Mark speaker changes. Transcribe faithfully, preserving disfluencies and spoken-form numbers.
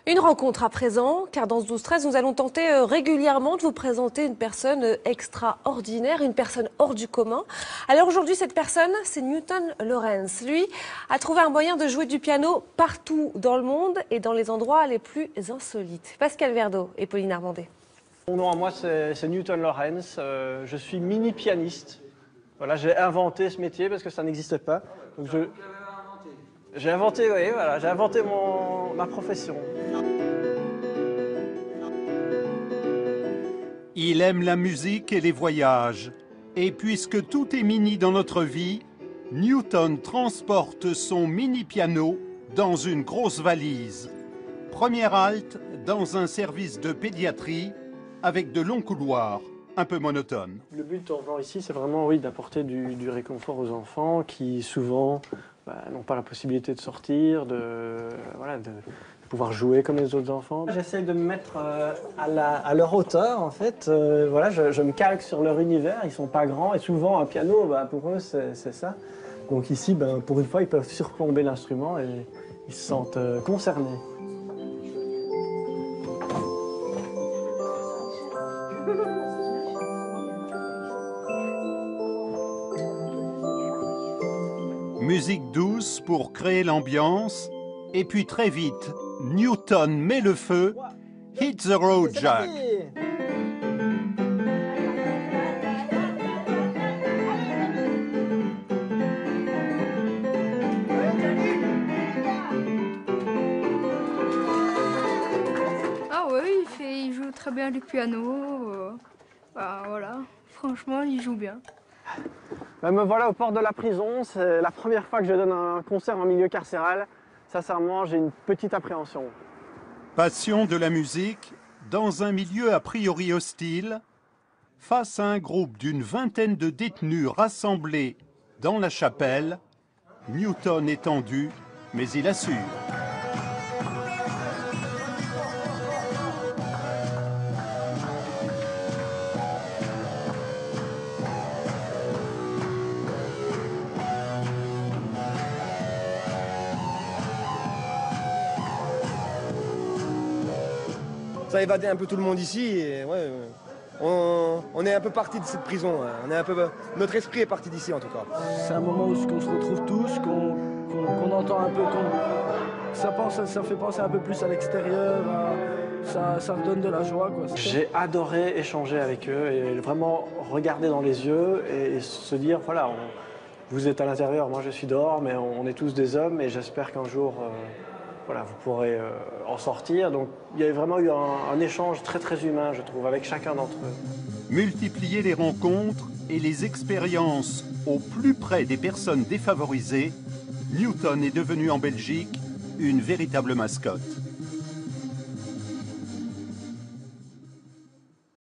Speaker 1: Une rencontre à présent, car dans ce douze treize, nous allons tenter euh, régulièrement de vous présenter une personne euh, extraordinaire, une personne hors du commun. Alors aujourd'hui, cette personne, c'est Newton Lawrence. Lui a trouvé un moyen de jouer du piano partout dans le monde et dans les endroits les plus insolites. Pascal Verdeau et Pauline Armandet.
Speaker 2: Mon nom à moi, c'est Newton Lawrence. Euh, je suis mini-pianiste. Voilà, j'ai inventé ce métier parce que ça n'existait pas. Donc je... J'ai inventé, oui, voilà, j'ai inventé mon, ma profession.
Speaker 3: Il aime la musique et les voyages. Et puisque tout est mini dans notre vie, Newton transporte son mini-piano dans une grosse valise. Première halte, dans un service de pédiatrie, avec de longs couloirs, un peu monotones.
Speaker 2: Le but en venant ici, c'est vraiment oui, d'apporter du, du réconfort aux enfants qui souvent bah, n'ont pas la possibilité de sortir, de, voilà, de pouvoir jouer comme les autres enfants. J'essaie de me mettre euh, à, la, à leur hauteur, en fait. Euh, voilà, je, je me calque sur leur univers, ils sont pas grands et souvent un piano, bah, pour eux, c'est ça. Donc ici, ben, pour une fois, ils peuvent surplomber l'instrument et ils se sentent euh, concernés.
Speaker 3: Musique douce pour créer l'ambiance, et puis très vite, Newton met le feu, Hit the Road Jack.
Speaker 4: Ah ouais, il, fait, il joue très bien du piano, euh, bah, voilà, franchement il joue bien.
Speaker 2: Ben me voilà au port de la prison, c'est la première fois que je donne un concert en milieu carcéral. Sincèrement, j'ai une petite appréhension.
Speaker 3: Passion de la musique, dans un milieu a priori hostile, face à un groupe d'une vingtaine de détenus rassemblés dans la chapelle, Newton est tendu, mais il assure.
Speaker 5: Ça a évadé un peu tout le monde ici et ouais, on, on est un peu parti de cette prison. On est un peu, notre esprit est parti d'ici en tout cas.
Speaker 6: C'est un moment où on se retrouve tous, qu'on qu'on, qu'on entend un peu, qu'on, ça, pense, ça fait penser un peu plus à l'extérieur, ça, ça redonne de la joie.
Speaker 2: J'ai adoré échanger avec eux et vraiment regarder dans les yeux et, et se dire, voilà, on, vous êtes à l'intérieur, moi je suis dehors, mais on, on est tous des hommes et j'espère qu'un jour... Euh, Voilà, vous pourrez euh, en sortir. Donc il y a vraiment eu un, un échange très très humain, je trouve, avec chacun d'entre eux.
Speaker 3: Multiplier les rencontres et les expériences au plus près des personnes défavorisées, Newton est devenu en Belgique une véritable mascotte.